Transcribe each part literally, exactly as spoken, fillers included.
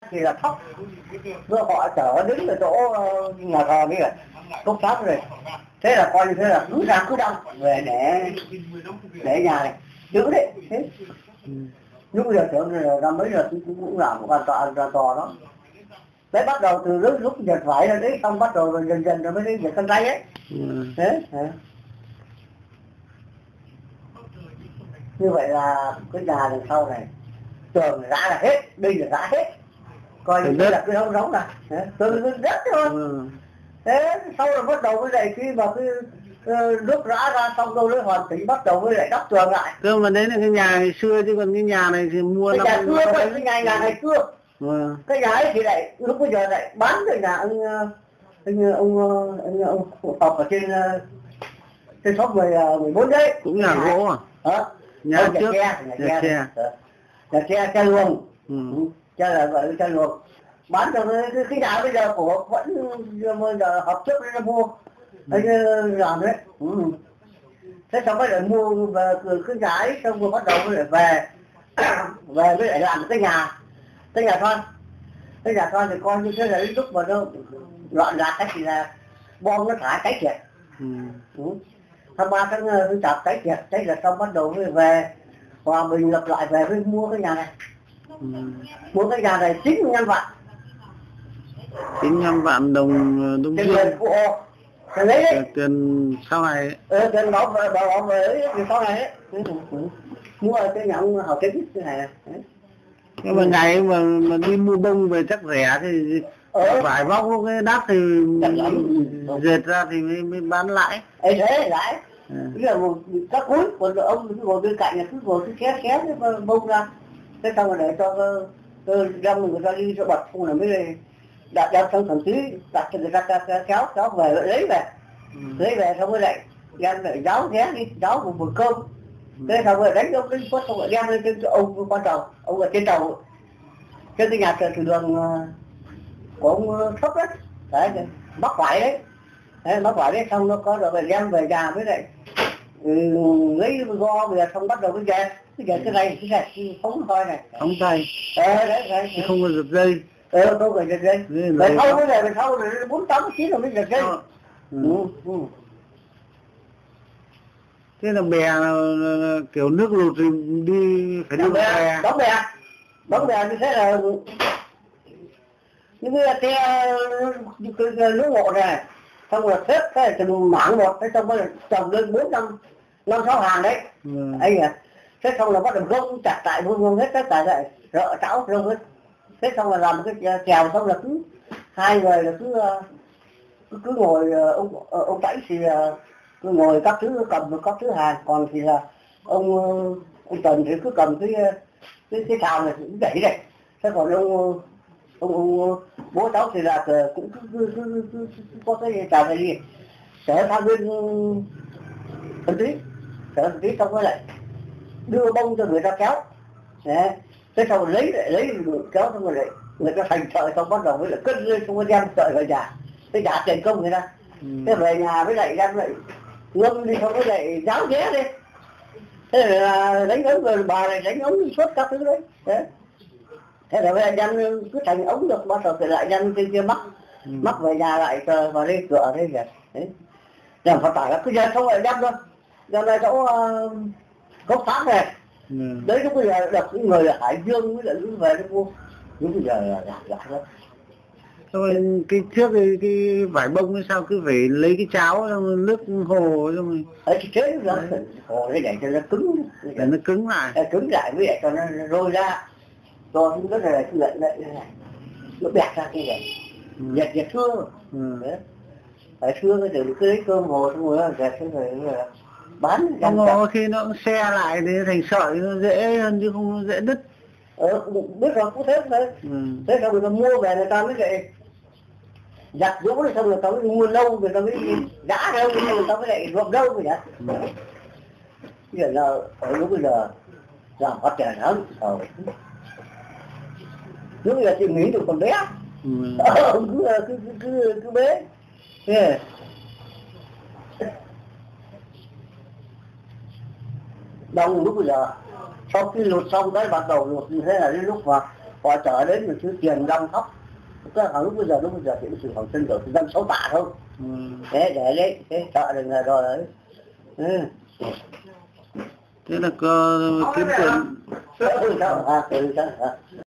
thì là thóc, rồi họ chở đứng ở chỗ nhà thờ kia cốc sắt rồi, thế là coi như thế là cứ ra cứ đông về để để nhà này giữ đấy. Thế lúc bây giờ tưởng là ra mấy giờ cũng cũng làm một con tòa ra tòa đó. Đấy bắt đầu từ lúc lúc giật vải ra đấy, xong bắt đầu rồi dần dần rồi mới đến giật khăn tay ấy. Ừ. Thế à. Như vậy là cái nhà đằng sau này tường rã là hết, đây là rã hết, coi như đây là cái hông giống này, tường rất thôi. Ừ. Thế sau rồi bắt đầu với lại khi mà cái uh, nước rã ra xong rồi hoàn chỉnh bắt đầu với lại đắp tường lại. Cơ mà đấy là cái nhà ngày xưa chứ còn cái nhà này thì mua cái năm nhà xưa thôi, cái nhà nhà ngày xưa. Ừ. Cái nhà ấy thì lại lúc bây giờ lại bán cái nhà ông anh ông ông ông học ở trên trên shop mười mười bốn đấy, cũng nhà gỗ à? Hả? Nhà Nhà trước, nhà nhà tre, nhà tre tre luồng, ừ. Tre là gọi là tre luồng, bán cho cái, cái nhà bây giờ của vẫn bây giờ học trước nó mua, anh làm đấy. Ừ. Thế xong mới lại mua về cái nhà ấy, xong rồi bắt đầu mới lại về về mới lại làm cái nhà cái nhà con cái nhà con thì coi như thế là đến lúc mà nó loạn lạc cái thì là bom nó thả cháy kìa. Ừ. Ừ. Tháng ba tháng tháng chạp cháy kìa, cháy là xong bắt đầu mới về hòa bình lập lại về mới mua cái nhà này. Ừ. Mua cái nhà này chín mươi lăm vạn chín mươi lăm vạn đồng đồng tiền tiền phụ hộ tiền lấy đấy, tiền sau này ờ tiền bảo vệ bảo vệ thì sau này ấy. Ừ. Ừ. Mua cái nhà ông Hào Kính cái này. Nhưng mà ngày mà mà đi mua bông về chắc rẻ thì ờ. Vải vóc cái đắt thì dệt ra thì mới, mới bán lại. Ấy thế lại. À. Là một các cuối còn ông ngồi bên cạnh là cứ ngồi cứ kéo kéo cái bông ra, thế xong rồi để cho cái răm người ta đi cho bật không là mới đặt đặt trong thằng tí đặt cho người ta kéo kéo về lấy về. Ừ. Lấy về xong rồi lại đem lại giáo ghé đi giáo một bữa cơm. Ừ. Thế xong rồi đánh ông cái phốt xong rồi đem lên trên ông quan trọng ông ở trên đầu trên cái nhà thờ đường của ông Thấp đấy, đấy mắc phải đấy. Đấy, mắc phải đấy xong nó có rồi đem về nhà với lại ừ, lấy go về xong bắt đầu cái dệt cái dệt cái này cái dệt phóng thôi này phóng tay ờ đấy đấy không có giật dây ờ không phải giật dây về sau cái này về sau rồi bốn tám chín rồi mới giật dây. Ừ. Ừ. Ừ. Thế là bè là kiểu nước lụt thì đi phải đi bè đóng bè đóng bè như thế là những cái tre nước ngộ này xong rồi xếp cái từng mảng một, thế xong rồi trồng lên bốn năm năm sáu hàng đấy. Ừ. Anh à, thế xong rồi bắt đầu gông chặt lại vuông vuông hết tất cả lại rợ chảo rông hết, thế xong rồi làm cái chèo xong là cứ hai người là cứ cứ, cứ ngồi ông ông Tãnh thì cứ ngồi các thứ cầm các thứ hàng, còn thì là ông ông Tần thì cứ cầm cái cái cái chào này cũng đẩy này, thế còn ông ông, ông bố cháu thì là cũng cứ, cứ, cứ, cứ, cứ, cứ có cái chào này đi trở sang bên thần tí trở thần tí xong rồi lại đưa bông cho người ta kéo. Đấy. Thế xong rồi lấy lại lấy kéo xong rồi lại người ta thành sợi xong bắt đầu với lại cất lên xong rồi đem sợi về nhà cái trả tiền công người ta. Ừ. Thế về nhà với lại đem lại ngâm đi xong với lại giáo ghé đi, thế là đánh ống rồi bà này đánh ống suốt các thứ đấy. Đấy. Thế là bây giờ đem cứ thành ống được bắt đầu thì lại đem trên kia mắc. Ừ. Mắc về nhà lại chờ vào đây cửa đây kìa. Đấy. Làm phải tải cứ giờ xong rồi đem thôi đem ra chỗ uh, cốc phát này. Ừ. Đấy lúc bây giờ được những người ở Hải Dương với lại những về nó mua lúc bây giờ là giả giả lắm. Thôi cái trước cái, cái vải bông sao cứ phải lấy cái cháo xong nước hồ xong rồi ấy cái chế nó hồ để để cho nó cứng để nó cứng lại để cứng lại với lại cho nó rôi ra rồi chúng có thể là cái lệnh này nó bẹt ra như vậy. Ừ. Dệt dệt thưa. Ừ. Đấy. Phải thưa cái từ cứ lấy cơm hồ xong rồi dệt xong rồi bán xong rồi khi nó xe lại thì thành sợi nó dễ hơn chứ không dễ đứt. Ờ, biết rồi cũng thế thôi. Ừ. Thế xong người ta mua về người ta mới lại giặt rũ rồi xong người ta mới mua lâu người ta mới giã đâu người ta mới lại ruộng đâu rồi vậy. Ừ. Bây giờ là ở lúc bây giờ làm phát triển lắm. Ờ. Lúc bây giờ chị nghĩ được còn bé. Ừ. Ờ, cứ, cứ, cứ, cứ, cứ bé. Yeah. Đông lúc bây giờ sau khi lụt xong cái bắt đầu lụt như thế là đến lúc mà họ chở đến mình cứ tiền rong khóc. Cái hồi lúc bây giờ lúc bây giờ thì sự học sinh rồi dân xấu tạ thôi. Ừ. Thế để đấy thế sợ được rồi rồi đấy. Ừ. Thế là có kiếm tiền. Ừ, sao à, ừ, sao à.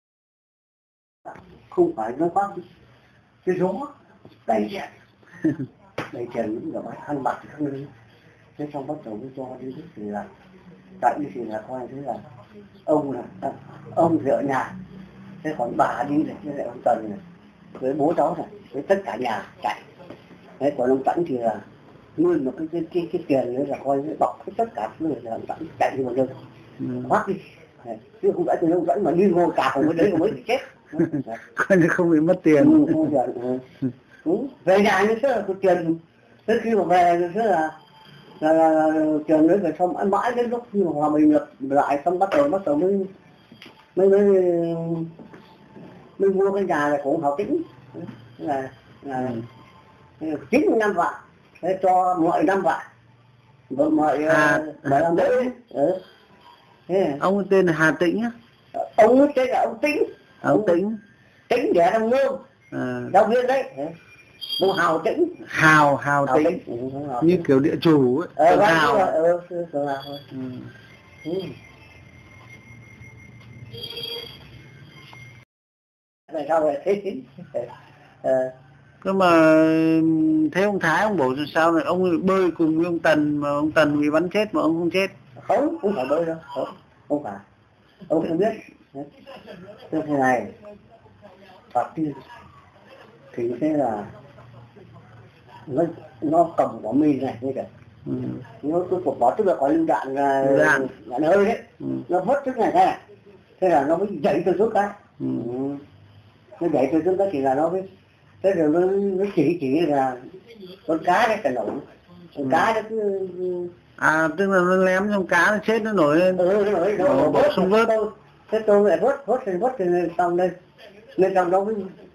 Không phải nó có cái gió đầy chèn đầy chèn những người máy ăn bạc không đi. Thế xong bắt đầu mới cho đi thì là tại vì thì là coi thế là ông là à, ông thì ở nhà, thế còn bà đi này, thế lại ông Tần này với bố cháu này với tất cả nhà chạy. Thế còn ông Tẫn thì là nuôi một cái cái cái, cái tiền nữa là coi bọc tất cả người là ông Tẫn chạy đi một nơi thoát đi. Chứ không phải từ ông Tẫn mà đi ngồi cả cùng với đấy mới bị chết. Không bị mất tiền. Đúng. Về nhà như thế là cái tiền, tới khi mà về như thế là là, là, là tiền đấy về xong ăn mãi đến lúc khi mà hòa mình lập lại xong bắt đầu bắt đầu mới mới mới mới mua cái nhà này của Hào Tĩnh là là chín mươi năm vạn, thế cho mọi năm vạn, mọi à, mọi năm đấy. Ừ. Ông tên là Hà Tĩnh á? Ông tên là ông Tĩnh. Ông Tĩnh. Tĩnh đẻ thằng Ngương, à. Giáo viên đấy. Bố Hào Tĩnh. Hào, Hào, Hào Tĩnh. Tĩnh. Ừ, Hào như Tĩnh. Kiểu địa chủ ấy. Ờ, Hào. Ờ, ừ, ừ, ừ. Ừ. Này sao vậy? Ờ. Cơ mà thế ông Thái ông bảo sao này ông bơi cùng với ông Tần mà ông Tần bị bắn chết mà ông không chết? Không, không phải bơi đâu, không, không phải. Ông không biết. Thế thế này, thoạt tiên thì thế là nó nó cầm quả mìn này như vậy. Ừ. Nó cứ cột bỏ tức là có lưu đạn đạn đạn hơi đấy. Ừ. Nó vớt trước này thế này, thế là nó mới dậy từ trước cái. Ừ. Ừ. Nó dậy từ trước cái thì là nó mới thế rồi nó, nó chỉ chỉ là con cá đấy cả nổi, con ừ. cá đó cứ à tức là nó ném trong cá nó chết nó nổi lên. Ừ, nó nổi nó bỏ, bỏ xuống vớt. Tôi, thế tôi lại vớt vớt lên vớt lên xong đây lên trong đó mới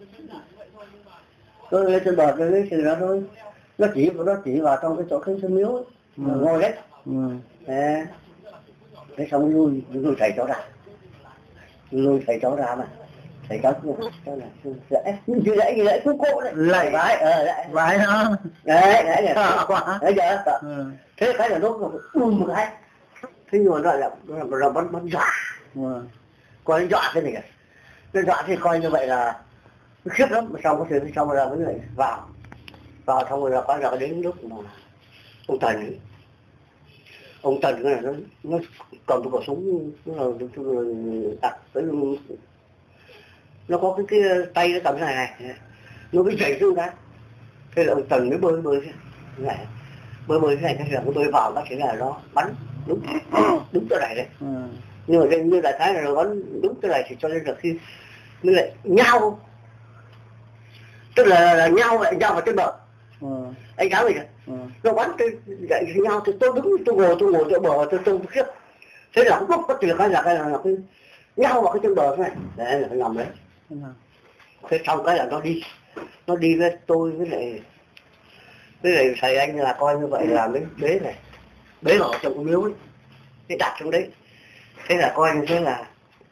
tôi lên trên bờ cái thì nó thôi nó chỉ nó chỉ vào trong cái chỗ cái sân miếu ấy, ừ. Ngồi đấy. Ừ. Thế, thế xong lui lui thầy cháu ra lui thầy cháu ra mà thầy cháu cũng cháu là dễ như dễ như dễ cũng cỗ đấy lại vãi ờ lại vãi nó đấy đấy đấy sợ quá đấy giờ sợ. Ừ. Thế cái là nó bùm một cái thế nhưng mà nó là nó là bắn bắn dọa. Ừ. Coi dọa thế này kìa nó dọa thì coi như vậy là nó khiếp lắm. Xong có thể xong rồi là mới lại vào vào xong rồi là coi là đến lúc mà ông Tần ấy. Ông Tần cái này nó nó cầm cái khẩu súng nó là đặt tới nó có cái, cái tay nó cầm cái này này nó mới chạy xuống cái thế là ông Tần mới bơi bơi thế này bơi bơi thế này cái là nó bơi vào bác sĩ là nó bắn đúng đúng tới này đấy. Ừ. Nhưng mà đây như đại khái là nó bắn đúng tới này thì cho nên là khi nó lại nhau tức là, là nhau lại nhau vào trên bờ. Ừ. Anh cáo gì kìa. Ừ. Nó bắn tôi dậy nhau thì tôi đứng tôi ngồi tôi ngồi chỗ bờ tôi tôi khiếp thế là lúc có chuyện cái là cái là, là cái nhau vào cái chân bờ thế này để là nằm đấy. Ừ. Thế xong cái là nó đi nó đi với tôi với lại với lại thầy anh là coi như vậy là mới bế này bế vào trong cái miếu ấy cái đặt trong đấy thế là coi như thế là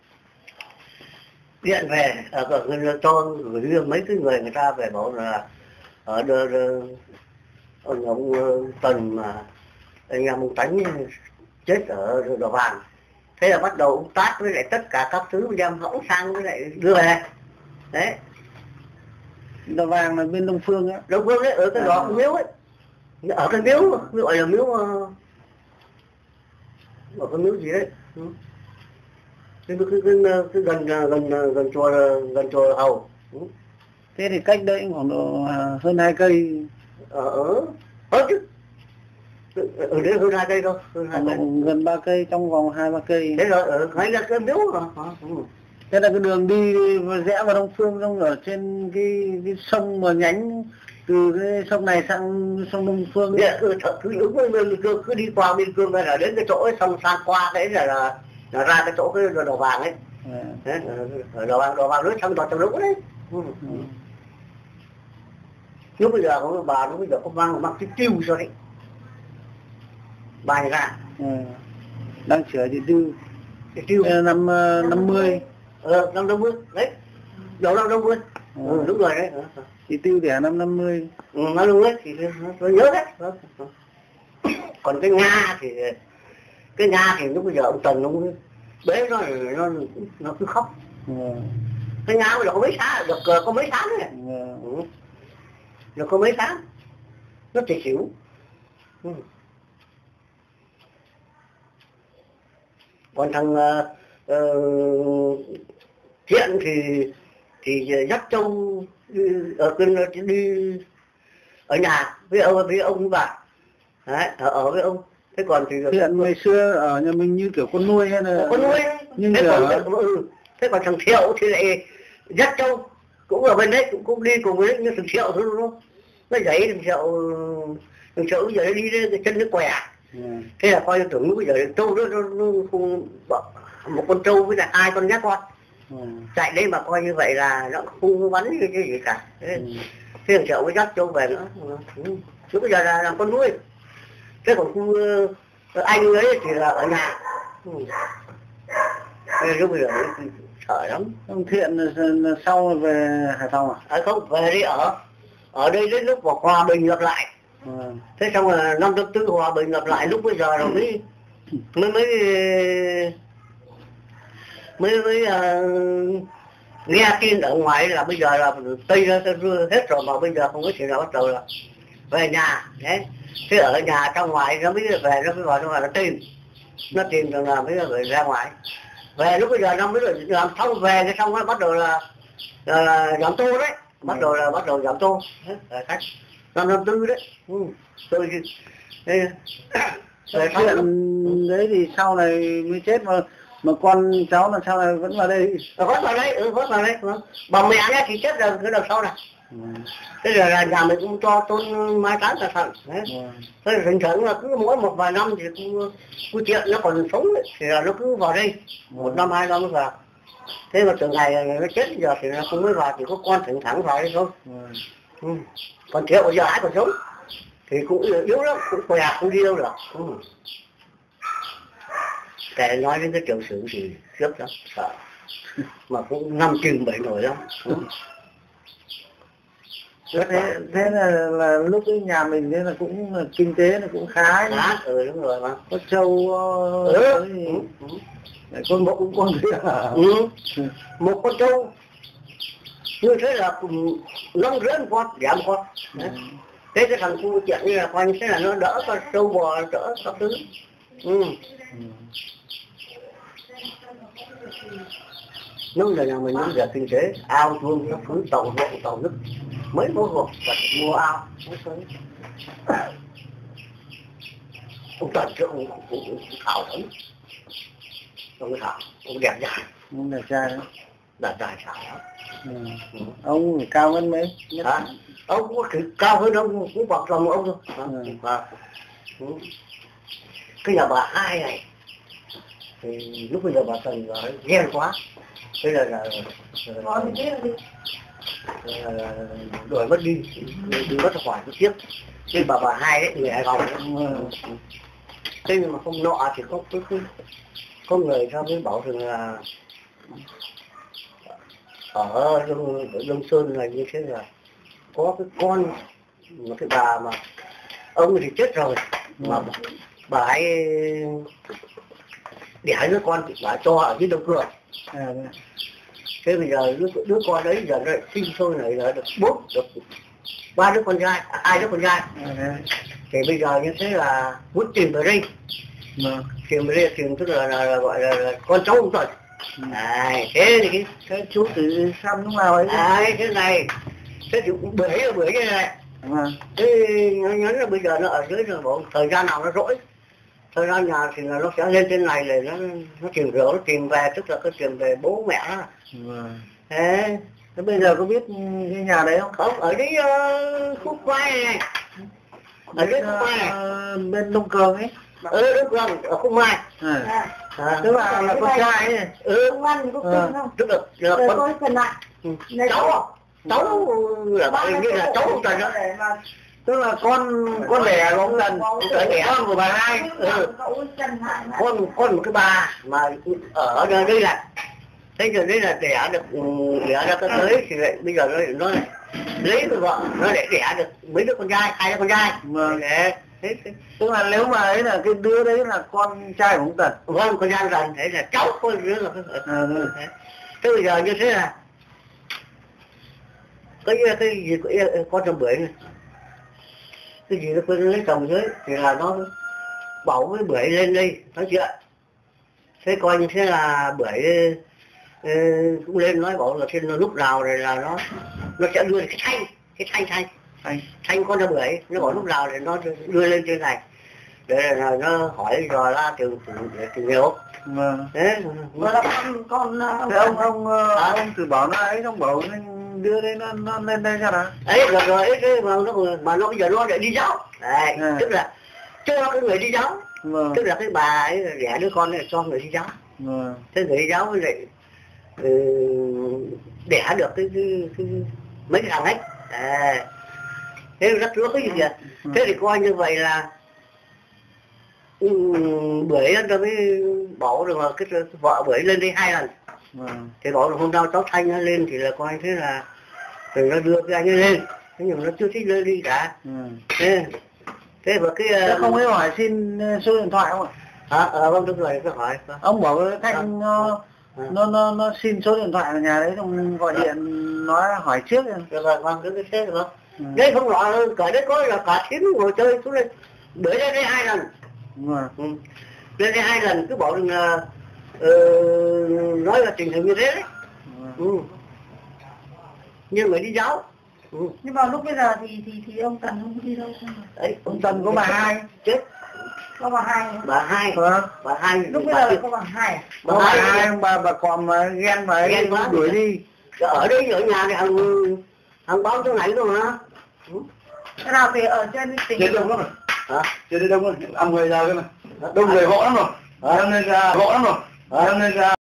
điện về ở ở cho gửi riêng mấy cái người người ta về bảo là ở đơ, đơ, ông ông Tần mà anh em ông Tánh chết ở Đỏ Vàng. Thế là bắt đầu ông Tát với lại tất cả các thứ đem hõng sang với lại đưa về đấy. Đỏ Vàng là bên Đông Phương á. Đông Phương đấy ở cái đó à. Miếu ấy ở cái miếu gọi là miếu ở cái miếu gì đấy. Ừ. Cái, cái, cái, cái gần gần gần chùa gần chùa Hầu. Ừ. Thế thì cách đấy khoảng độ hơn hai cây. Ở ở ở chứ ở đấy hơn hai cây thôi hơn hai cây. Gần ba cây trong vòng hai ba cây. Thế rồi ở ngay là cái miếu rồi. Ừ. Thế là cái đường đi rẽ vào Đông Phương xong ở trên cái, cái sông mà nhánh từ cái sông này sang sông Đông Phương. Dạ, cứ cứ đúng với mình cứ, cứ đi qua bên Phương là đến cái chỗ ấy xong sang qua đấy là là, là ra cái chỗ cái Đỏ Vàng ấy. À. Đấy, ở Đỏ Vàng Đỏ Vàng nước xong vào trong lũ đấy. Ừ. Ừ. Lúc bây giờ có bà lúc bây giờ có mang mang cái tiêu cho đấy bài ra. Ừ. Đang sửa thì tiêu cái tiêu năm năm mươi ờ năm năm mươi đấy, đầu năm năm mươi. Ừ, đúng rồi đấy. Thì tiêu đẻ năm năm mươi. Ừ, năm năm mươi thì tôi nhớ đấy. Còn cái Nga thì cái Nga thì lúc bây giờ ông Tần ông bế nó nó nó cứ khóc. Ừ. Cái Nga bây giờ có mấy tháng được có mấy tháng này. Ừ. Được có mấy tháng nó thì xỉu. Ừ. Còn thằng uh, uh, Thiện thì thì dắt trâu ở bên đi ở nhà với ông với ông bà đấy, ở, ở với ông. Thế còn thì Thiện ngày xưa ở nhà mình như kiểu con nuôi hay là con nuôi. Nhưng thế, giờ... còn, ừ. Thế còn thằng Thiệu thì lại dắt trâu cũng ở bên đấy, cũng, cũng đi cùng với như thằng Thiệu thôi đúng không? Nó dậy thằng Thiệu thằng Thiệu bây giờ nó đi cái chân nó què. Ừ. Thế là coi tưởng bây giờ trâu nó, nó, nó không một con trâu với lại hai con nhát con. Ừ. Chạy đây mà coi như vậy là nó không bắn cái gì cả. Thế, ừ. Thế thằng Thiệu mới dắt trâu về nữa. Ừ. Lúc bây giờ là làm con nuôi. Thế còn khu anh ấy thì là ở nhà. Ừ. Thế lúc bây giờ sợ lắm. Ông Thiện là sau về Hải Phòng à? À không, về đi ở ở đây đến lúc mà hòa bình lập lại. Ừ. Thế xong rồi năm năm tư hòa bình lập lại, lúc bây giờ rồi mới mới mới mới mới uh, nghe tin ở ngoài là bây giờ là Tây ra hết rồi, mà bây giờ không có chuyện nào bắt đầu là về nhà đấy. Thế ở nhà trong ngoài nó mới về, nó mới vào trong ngoài nó tìm nó tìm rồi là mới về ra ngoài. Về lúc bây giờ nó mới làm xong về cái xong nó bắt đầu là, là, là giảm tô đấy, bắt đầu là bắt đầu giảm tô đấy, khách năm năm tư đấy. Ừ. Tôi đây chuyện đấy thì sau này mới chết mà mà con cháu là sau này vẫn vào đây. À, vẫn vào đây, ừ, vẫn vào đây. Bà mẹ nhá thì chết rồi cái đằng sau này. Ừ. Thế rồi là nhà mình cũng cho tôn mai táng cẩn thận. Đấy. Ừ. Thế là thỉnh thoảng là cứ mỗi một vài năm thì cũng cứ chuyện nó còn sống ấy, thì là nó cứ vào đây. Ừ. Một năm hai năm mới vào. Thế mà từ ngày nó chết giờ thì nó không mới vào, thì có con thỉnh thoảng vào đây thôi. Ừ. Ừ. Còn Thiệu bây giờ ai còn sống thì cũng yếu lắm, cũng khỏe, không đi đâu được. Ừ. Để nói đến cái tiểu sử thì khiếp lắm, sợ. Mà cũng năm chừng bảy nổi lắm. Ừ. Thế, thế là, là lúc ấy nhà mình thế là cũng là kinh tế là cũng khá. Khá, ừ đúng rồi mà. Có trâu, ừ. thì... ừ. ừ. Con một cũng con kia à? Ừ. Một con trâu như thế là năm rưỡi con, giảm con. Ừ. Thế cái thằng cu chuyện như là coi như thế là nó đỡ con trâu bò, đỡ các thứ. Ừ. Ừ. Lúc giờ nhà mình lúc giờ kinh tế ao chuông nó cứ tàu ruộng tàu nước mấy có ruộng và mua ao. Ông Tần chứ ông cũng Thảo lắm, ông Thảo ông đẹp trai, ông đẹp trai đấy, đẹp trai Thảo lắm. Ừ. Ừ. Ông cao hơn mấy? Hả? Ông có cao hơn ông cũng bằng lòng ông thôi. Ừ. À. Ừ. Cái nhà bà hai này thì lúc bây giờ bà Tần ghen quá. Thế là là, là, là, là đuổi mất đi, đi mất ra khỏi cái tiếp. Thế bà bà hai đấy, người Hải Phòng đấy. Thế nhưng mà không nọ thì có có, có người sao mới bảo rằng là ở Đông, Đông Sơn là như thế là có cái con một cái bà mà ông thì chết rồi mà bà ấy đẻ đứa con thì bà cho ở dưới đông cửa. À, thế bây giờ đứa, đứa con đấy giờ nó sinh sôi này là được bốn được ba đứa con trai, à, hai đứa con trai. À, thì bây giờ như thế là muốn tìm về đây. À. Tìm về đây tìm tức là, là, là gọi là, là con cháu ông rồi. À, thế thì cái, cái chú từ xăm lúc nào ấy. À, thế này thế thì cũng bưởi ở bưởi như này. À. Thế nó nhấn là bây giờ nó ở dưới rồi bộ thời gian nào nó rỗi, thời gian nhà thì là nó sẽ lên trên này để nó nó tìm rửa, nó tìm về, tức là cái tìm về bố mẹ đó. À. Thế thế bây giờ có biết cái nhà đấy không? Không, ở đây uh, khúc vai này, ở đây khúc vai này, uh, bên Đông Cường ấy. Ừ, Đông Cường ở khúc mai. À. À, tức là là con trai ấy. Ừ, con ăn có tin không? Tức là là con phần lại. Cháu, cháu là bạn như là cháu ông Tần đó. Tức là con con đẻ của ông Tần, con của bà hai. Ừ. Con con một cái bà mà ở đây là thế giờ đấy là đẻ được đẻ ra cái tới thì lại bây giờ nó nó lại lấy cái vợ nó để đẻ được mấy đứa con trai, hai đứa con trai. Vâng. Để thế, thế. Tức là nếu mà ấy là cái đứa đấy là con trai của ông Tần. Vâng, con trai Tần thế là cháu con đứa là À, ừ. thế. Thế bây giờ như thế là cái cái gì con chồng bưởi này, cái gì nó quên lấy chồng dưới thì là nó bảo với bưởi lên đây nói chuyện. Thế coi như thế là bưởi ừ, cũng lên nói bảo là trên lúc nào rồi là nó nó sẽ đưa cái thanh cái thanh thanh thanh thanh con chồng bưởi nó bảo lúc nào thì nó đưa lên trên này để là nó hỏi dò ra từ để tìm hiểu. Vâng. Thế Và là con con thế ông ông à? Ông từ bảo nó ấy, ông bảo đưa đây nó nó lên đây cho nào ấy rồi rồi ấy cái mà nó mà nó bây giờ nó lại đi giáo đấy, à. Tức là cho cái người đi giáo. Vâng. Tức là cái bà ấy đẻ đứa con này cho người đi giáo. Vâng. Thế người đi giáo với lại ừ, đẻ được cái, cái, cái mấy cái thằng ấy à. Thế rất rước cái gì kìa. Ừ. Thế thì coi như vậy là ừ, bưởi nó mới bảo được là cái, cái vợ bưởi lên đây hai lần. Vâng. Thì bảo là hôm nào cháu Thanh nó lên thì là coi thế là rồi nó đưa cái anh ấy lên, thế nhưng mà nó chưa thích lên đi cả. Ừ. Thế, thế và cái thế không ấy hỏi xin số điện thoại không ạ? À, à vâng đúng rồi, cứ hỏi. Ông bảo Thanh nó, à. nó nó nó xin số điện thoại ở nhà đấy, xong gọi điện nói hỏi trước. Được rồi, vâng cứ thế được không? Ừ. Đấy không rõ cả đấy có là cả thím ngồi chơi xuống đây bưởi lên đây hai lần. Ừ. Ừ. Lên đây hai lần cứ bảo là uh, nói là tình hình như thế đấy. Ừ. Ừ. Như người đi giáo. Ừ. Nhưng mà lúc bây giờ thì thì thì ông Tần không đi đâu không? Đấy, ông Tần có bà hai chết. Có bà hai. Bà hai. Vâng. Bà hai. Lúc bây giờ là có bà hai à? Bà, bà hai, hai bà bà còn mà ghen mà ghen quá đuổi đi. Ở đây ở nhà thì thằng thằng báo chỗ này rồi mà. Ừ. Thế nào thì ở trên tỉnh. Trên đông lắm rồi. Hả? Trên đây đông lắm, ăn người ra cái này. Đông người gõ lắm rồi. Cho nên ra gõ lắm rồi. Cho nên ra